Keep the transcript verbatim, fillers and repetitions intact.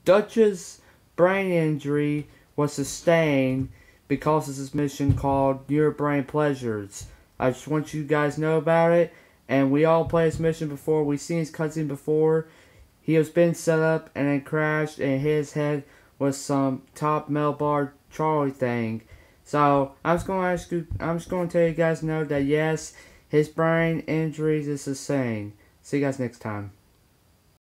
Dutch's brain injury was sustained because of this mission called Your Brain Pleasures. I just want you guys to know about it. And we all played this mission before. We've seen his cutscene before. He has been set up and then crashed and hit his head with some top metal bar trolley thing. So I'm just going to ask you. I'm just going to tell you guys know that yes, his brain injuries is sustained. See you guys next time.